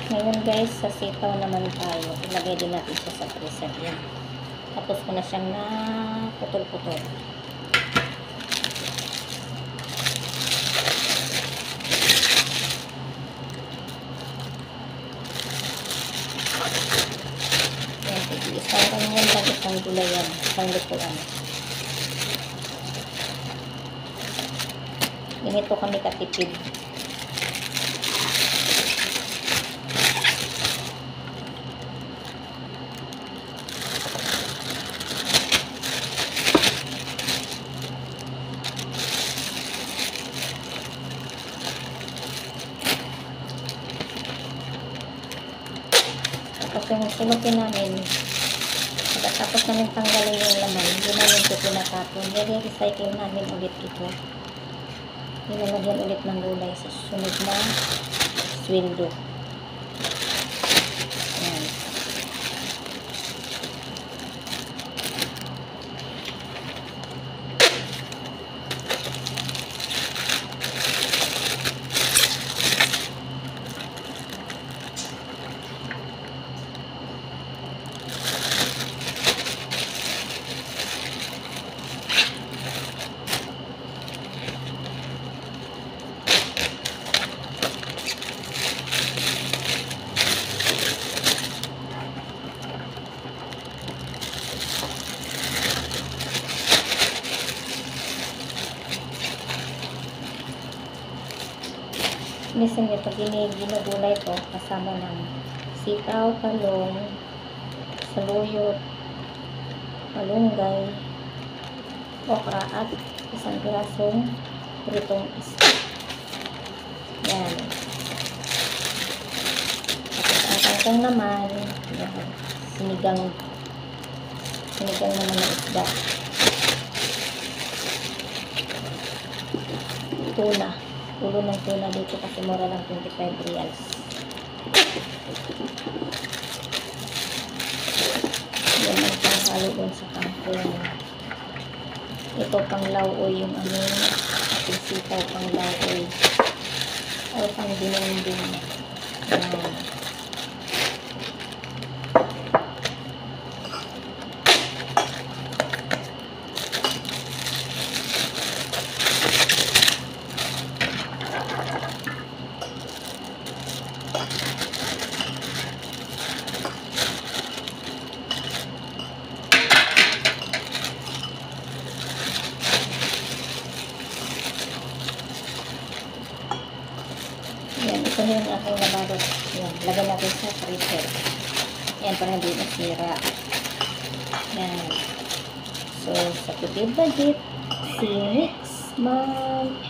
Ngayon guys, sa sitaw naman tayo. Ilagay din natin siya sa freezer. Yan. Tapos ko na siyang na putol-putol. Yan, isang kanyan lang, isang gulayan, isang lutuan. Ganito kami katipid. Tapos yung sulukin namin, tapos namin tanggalin yung laman, hindi namin ito pinatapon. I-recycle namin ulit ito. Nilalagyan ulit ng gulay sa sunod na sweldo. Yan. Minsan ito, ginugulay ko kasama ng sitaw, talong, saluyot, malunggay, okra at isang pirasong pritong isda. Yan. Tapos ang kangkong naman, yan, sinigang naman ng isda. Tuna. Ulo ng tuna dito kasi mura lang 25 reals. Yan ang panghalo dun sa kangkong. Ito pang lauoy yung aming ating sitaw pang lauoy. O pang dinundin. Yan. Yan, ito na yung aking nabarot. Yan, lagyan natin sa freezer. Yan, para hindi masira. Yan. So, sa tipid budget, see you next month.